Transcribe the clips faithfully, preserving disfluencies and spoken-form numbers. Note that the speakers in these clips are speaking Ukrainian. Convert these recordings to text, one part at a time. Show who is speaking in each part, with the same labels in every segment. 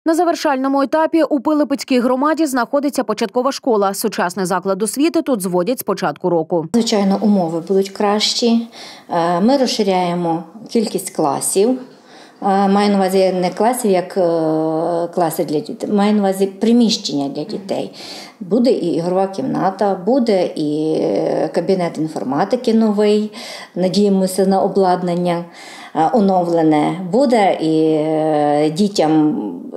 Speaker 1: На завершальному етапі у Пилипецькій громаді знаходиться початкова школа. Сучасний заклад освіти тут зводять з початку року.
Speaker 2: Звичайно, умови будуть кращі. Ми розширяємо кількість класів. Маю на увазі не класів, як класи для дітей, маю на увазі приміщення для дітей. Буде і ігрова кімната, буде і кабінет інформатики новий, надіємося на обладнання оновлене, буде і дітям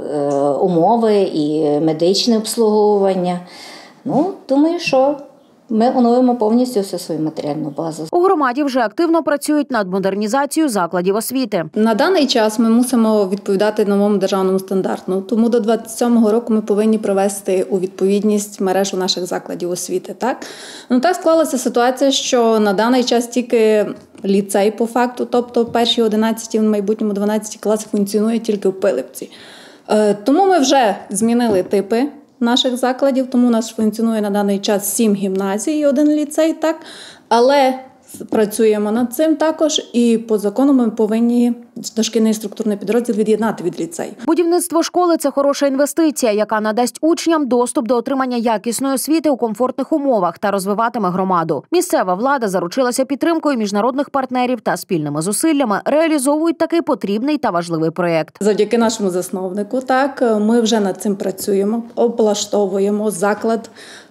Speaker 2: умови, і медичне обслуговування. Ну, думаю, що ми оновимо повністю всю свою матеріальну базу.
Speaker 1: У громаді вже активно працюють над модернізацією закладів освіти.
Speaker 3: На даний час ми мусимо відповідати новому державному стандарту. Тому до двадцять сьомого року ми повинні привести у відповідність мережу наших закладів освіти. Так? Ну, так склалася ситуація, що на даний час тільки ліцей по факту, тобто перші одинадцяті, в майбутньому дванадцяті класи функціонує тільки в Пилипці. Тому ми вже змінили типи наших закладів, тому у нас функціонує на даний час сім гімназій і один ліцей, так? Але працюємо над цим також і по закону ми повинні дошкільний структурний підрозділ від'єднати від ліцею.
Speaker 1: Будівництво школи – це хороша інвестиція, яка надасть учням доступ до отримання якісної освіти у комфортних умовах та розвиватиме громаду. Місцева влада заручилася підтримкою міжнародних партнерів та спільними зусиллями реалізовують такий потрібний та важливий проєкт.
Speaker 3: Завдяки нашому засновнику, так, ми вже над цим працюємо, облаштовуємо заклад,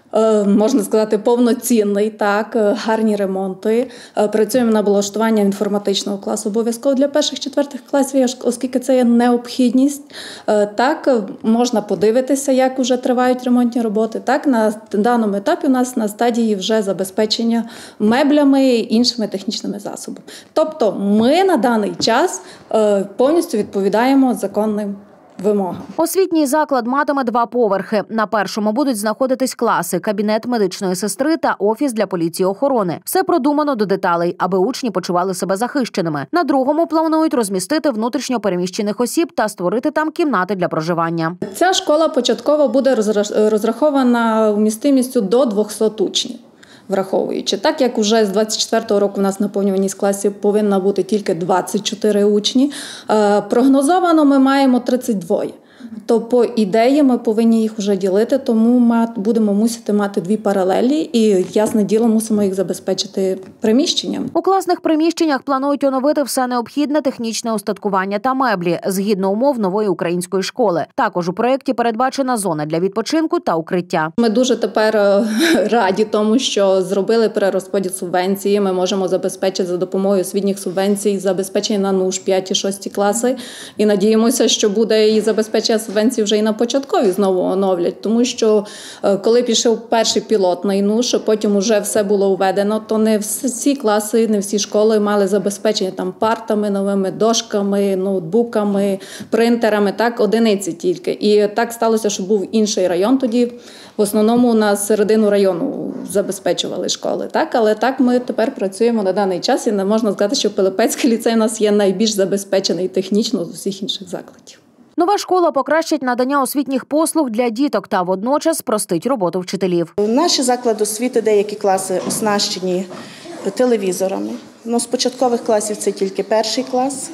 Speaker 3: можна сказати, повноцінний, так, гарні ремонти. Працюємо на облаштування інформатичного класу обов'язково для перших-четвертих класів, оскільки це є необхідність. Так, можна подивитися, як вже тривають ремонтні роботи. Так, на даному етапі у нас на стадії вже забезпечення меблями і іншими технічними засобами. Тобто ми на даний час повністю відповідаємо законним вимога.
Speaker 1: Освітній заклад матиме два поверхи. На першому будуть знаходитись класи, кабінет медичної сестри та офіс для поліції охорони. Все продумано до деталей, аби учні почували себе захищеними. На другому планують розмістити внутрішньо переміщених осіб та створити там кімнати для проживання.
Speaker 3: Ця школа початково буде розрахована вмістимістю до двохсот учнів. Враховуючи. Так як вже з двадцять четвертого року у нас наповнюваність класів повинна бути тільки двадцять чотири учні, прогнозовано ми маємо тридцять два. То по ідеї ми повинні їх вже ділити, тому будемо мусити мати дві паралелі і, ясне діло, мусимо їх забезпечити приміщенням.
Speaker 1: У класних приміщеннях планують оновити все необхідне технічне устаткування та меблі, згідно умов нової української школи. Також у проєкті передбачена зона для відпочинку та укриття.
Speaker 3: Ми дуже тепер раді тому, що зробили перерозподіл субвенції. Ми можемо забезпечити за допомогою освітніх субвенцій забезпечення на НУШ п'яті-шості класи. І надіємося, що буде і забезпечення субвенції вже і на початкові знову оновлять, тому що коли пішов перший пілотний НУШ, потім вже все було введено, то не всі класи, не всі школи мали забезпечення там партами, новими дошками, ноутбуками, принтерами, так, одиниці тільки. І так сталося, що був інший район тоді. В основному у нас середину району забезпечували школи, так, але так ми тепер працюємо на даний час і не можна сказати, що Пилипецький ліцей у нас є найбільш забезпечений технічно з усіх інших закладів.
Speaker 1: Нова школа покращить надання освітніх послуг для діток та водночас спростить роботу вчителів.
Speaker 4: Наші заклади освіти, деякі класи оснащені телевізорами. Ну, з початкових класів це тільки перший клас.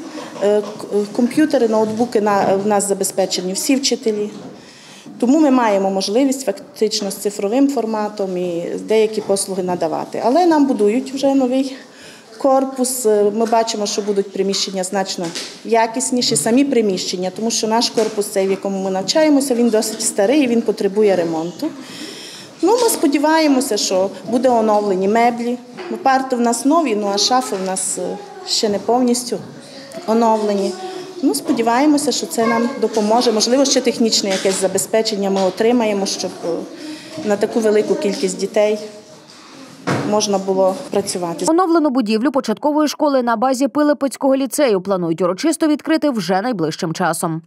Speaker 4: Комп'ютери, ноутбуки в нас забезпечені всі вчителі. Тому ми маємо можливість фактично з цифровим форматом і деякі послуги надавати. Але нам будують вже новий корпус, ми бачимо, що будуть приміщення значно якісніші, самі приміщення, тому що наш корпус, цей, в якому ми навчаємося, він досить старий, він потребує ремонту. Ну, ми сподіваємося, що буде оновлені меблі. Парти в нас нові, ну а шафи в нас ще не повністю оновлені. Ну, сподіваємося, що це нам допоможе. Можливо, ще технічне якесь забезпечення ми отримаємо, щоб на таку велику кількість дітей можна було працювати.
Speaker 1: Оновлену будівлю початкової школи на базі Пилипецького ліцею планують урочисто відкрити вже найближчим часом.